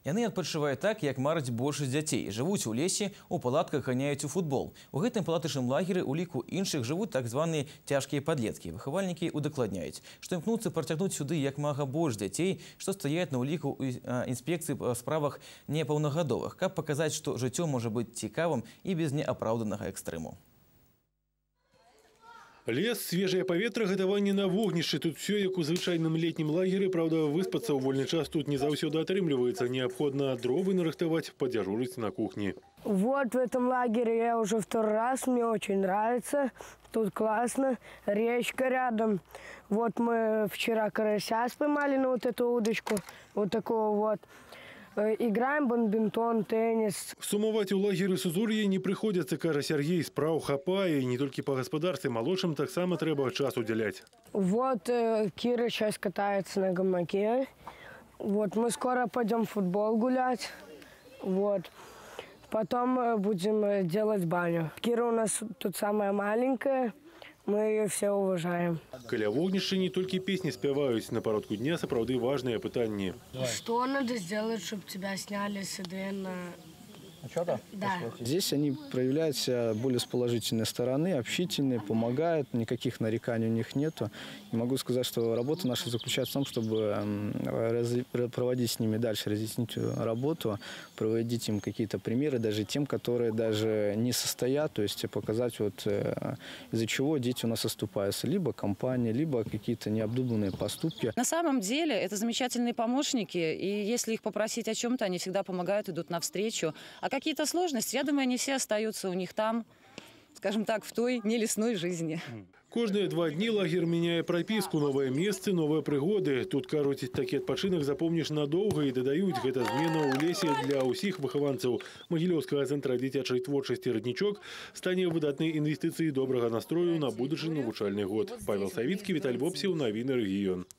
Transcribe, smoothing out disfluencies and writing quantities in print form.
Яны адпачываюць так, як мараць большасць дзяцей. Жывуць у лесе, у палатках ганяюць у футбол. У гэтым палатачным лагеры у ліку іншых жывуць так званыя цяжкія падлеткі. Выхавальнікі удакладняюць, што імкнуцца працягнуць сюды як мага больш дзяцей, што стаяць на ўліку інспекцыі па справах непаўнагадовых, каб паказаць, што жыццё можа быць цікавым і без неапраўданага экстрэму. Лес, свежее паветра, гатаванне на вогнішчы. Тут все як у звычайным летнім лагеры. Правда, выспацца ў вольны час тут не заўсёды атрымліваецца. Необходимо дровы нарыхтаваць, подежурить на кухне. Вот в этом лагере я уже второй раз. Мне очень нравится. Тут классно. Речка рядом. Вот мы вчера карася споймали на вот эту удочку. Вот такого вот. Играем бадминтон, теннис. Сумаваць у лагеры Сузур'я не прыходзіцца, кажа Сергей. Спраў хапае, і не толькі па гаспадарцы, малодшым таксама трэба час удзяляць. Вот Кира сейчас катается на гамаке. Вот мы скоро пойдем в футбол гулять. Вот. Потом будем делать баню. Кира у нас тут самая маленькая. Мы ее все уважаем. Каля вогнішча не только песни спяваюць. На парадку дня сапраўды важные пытанні. Что надо сделать, чтобы тебя сняли с ИДН? Да. Здесь они проявляют себя более с положительной стороны, общительные, помогают, никаких нареканий у них нету. И могу сказать, что работа наша заключается в том, чтобы проводить с ними дальше разъяснительную работу, проводить им какие-то примеры, даже тем, которые даже не состоят, то есть показать, вот, из-за чего дети у нас оступаются. Либо компания, либо какие-то необдуманные поступки. На самом деле это замечательные помощники, и если их попросить о чем-то, они всегда помогают, идут навстречу. А какие-то сложности, я думаю, они все остаются у них там, скажем так, в той нелесной жизни. Кожные 2 дні лагерь меняе прапіску, новые месцы, новые прыгоды. Тут, кажуць, такі адпачынак запомніш надоўга і дадаюць, гэта змена ў лесе для ўсіх выхаванцаў Магілёўскага цэнтра дзіцячай творчасці «Раднічок» стане выдатнай інвестыцыяй добрага настрою на будучы навучальны год. Павел Савіцкі, Віталь Бобсеў, навіны рэгіён.